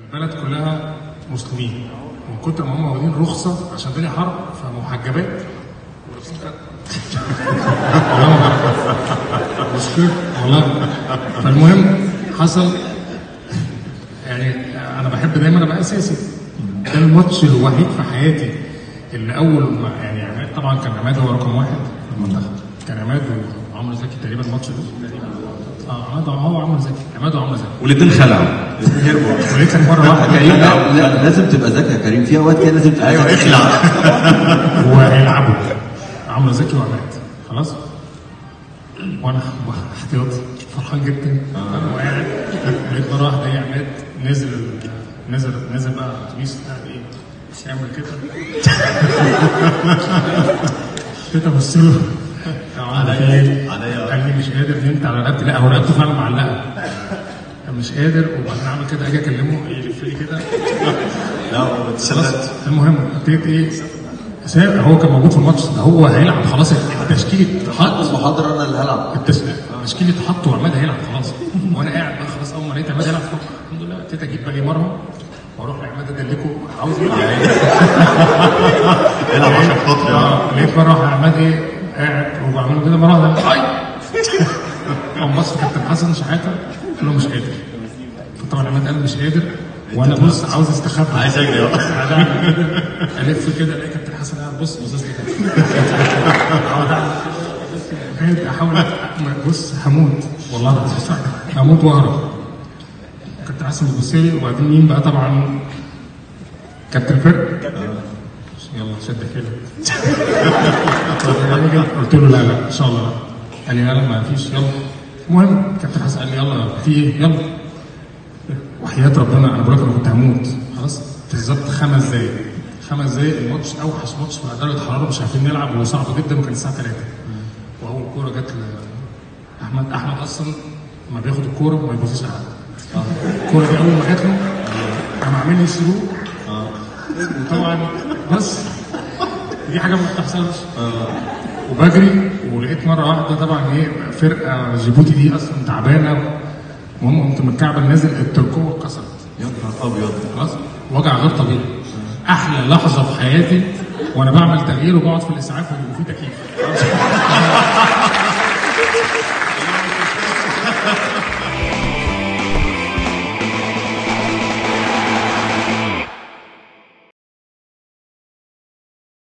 البلد كلها مسلمين، من كتر ما هم واخدين رخصه عشان الدنيا حرب فمحجبات ولابسين والله ما بعرف مشكله والله. فالمهم حصل يعني انا بحب دايما ابقى اساسي. ده الماتش الوحيد في حياتي اللي اول ما يعني عماد طبعا كان عماد هو رقم واحد في المنتخب، كان عماد وعمرو زكي تقريبا الماتش ده تقريبا. عماد هو عمرو زكي، عماد وعمرو زكي والاثنين خلعوا، الاثنين هربوا. وليه كان مره واحده كريم لا لازم تبقى ذكي يا كريم، في اوقات كده لازم تبقى ايوه اخلع. وهيلعبوا عمرو زكي وعماد خلاص، وانا احتياطي فرحان جدا. انا وقاعد لقيت مره واحده ايه عماد نزل بقى اتوبيس قاعد ايه مش يعمل كده. كنت ابص له قال لي مش قادر نمت على رقبتي. لا هو رقبته فعلا معلقه مش قادر، وبعدين اعمل كده اجي اكلمه يلف لي كده. لا هو اتسلت. المهم ابتديت ايه هو كان موجود في الماتش ده، هو هيلعب خلاص، التشكيل اتحط. المحاضره انا اللي هلعب، التشكيل اتحط وعماد هيلعب خلاص، وانا قاعد بقى خلاص. اول ما لقيت عماد هيلعب الحمد لله ابتديت اجيب بالي مره واروح لعماد ادلكه عاوز يلعب. يلعب عشان خاطري. لقيت مره واحده عماد ايه قاعد وبعمل كده مره واحده قام بص كابتن حسن شحاته قلت له مش قادر. فطبعا عماد قال مش قادر، وانا بص عاوز استخبى عايز اجري بقى. الف كده الاقي كابتن حسن قاعد بص باصص لي كده. احاول بص هموت والله العظيم هموت واهرب. كابتن حسن بيبص لي، وبعدين مين بقى طبعا كابتن الفرق يلا شد حيلك. قلت له لا ان شاء الله لا. قال لي لا ما فيش يلا. المهم كابتن حسن قال لي يلا في ايه يلا. وحياة ربنا انا بقول لك انا كنت هموت خلاص بالظبط 5 دقايق الماتش اوحش ماتش في درجه حراره مش عارفين نلعب وصعب جدا، وكان الساعه 3 واول كوره جت احمد اصلا لما بياخد الكوره ما يبصيش على حد. الكوره دي اول ما جت له قام عامل لي سلوك وطبعا بس دي حاجه ما بتحصلش. وبجري ولقيت مره واحده طبعا ايه فرقه جيبوتي دي اصلا تعبانه، المهم قمت متكعبل نازل التركوه اتكسرت. يا نهار ابيض خلاص وجع غير طبيعي. احلى لحظه في حياتي وانا بعمل تغيير وبقعد في الاسعاف وفي تكييف.